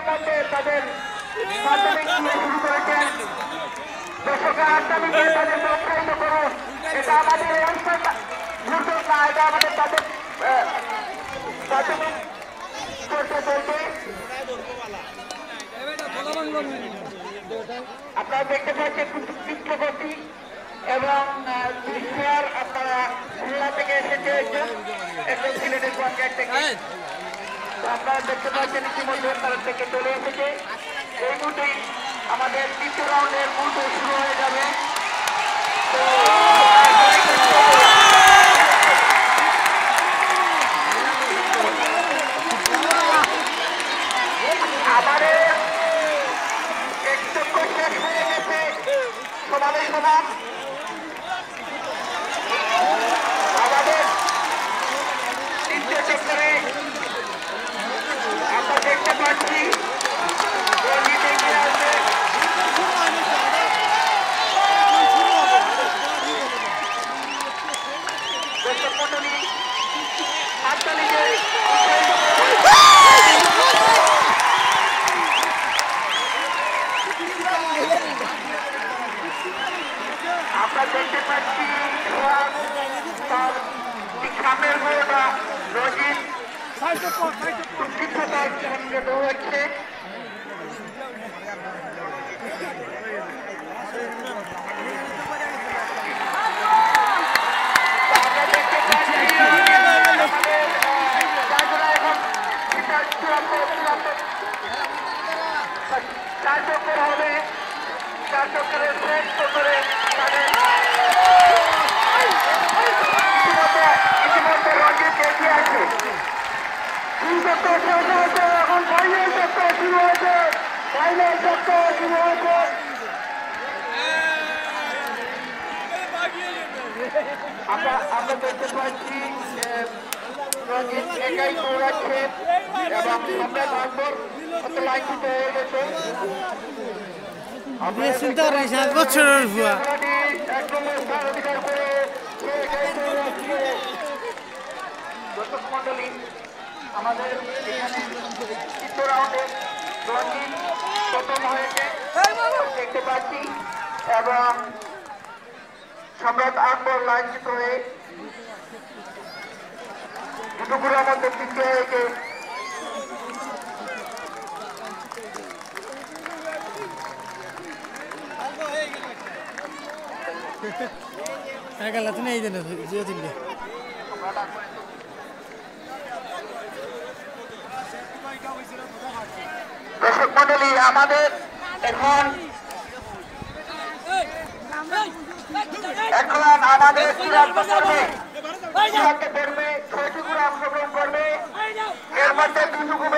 তাদের প্রাথমিক দিয়ে শুরু করেছেন। দর্শকরা আগামী দিয়ে তাদের উৎসাহিত করুন। এটা আমাদের অনুষ্ঠান ঘুরত না, এটা আমাদের তাদের প্রাথমিক চলতে চলতে আপনারা দেখতে পাচ্ছেন চিত্রগতি এবং দৃশ্যের আপনারা খুলনা থেকে এসেছে একজন সিলেটের পঞ্চায়েত থেকে আপনারা দেখতে পাচ্ছেন ইতিমধ্যে তারা থেকে চলে এসেছে। এই মুহূর্তেই আমাদের তৃতীয় রাউন্ডের মুহূর্ত শুরু হয়ে যাবে। আমাদের একটু শেষ হয়ে গেছে সমালোচনা। আমাদের তৃতীয় চক্রে আমরা দেখতে পাচ্ছি আমরা দেখতে পাচ্ছি তার সামনের গোটা রোজির হচ্ছে। চার চক্কর হবে, চার চক্করের শেষ চক্করে তাদের ইতিমধ্যে রঞ্জিত এগিয়ে আছে। দুই চক্কর শেষ হয়েছে, এখন ফাইনাল চক্কর শুরু হয়েছে। ফাইনাল চক্কর শুরু হয়েছে। আমরা দেখতে পাচ্ছি রঞ্জিত একাই দৌড়াচ্ছে এবং সম্রাট আকবর লাইনটিতে হয়ে গেছে। চিন্তা করি 7 বছরের ভুয়া দর্শক মন্ডলী, আমাদের এখানে তৃতীয় রাউন্ডে রঞ্জিত প্রথম হয়েছে দেখতে পাচ্ছি এবং সম্রাট আকবর লাইনচিত হয়ে দুটুকুরের মধ্যে তৃতীয় হয়েছে। দর্শক মন্ডলী, আমাদের এখন আমাদের চূড়ান্ত পর্বে 6টি গ্রুপ অংশগ্রহণ করবে। এর মধ্যে 2 গ্রুপ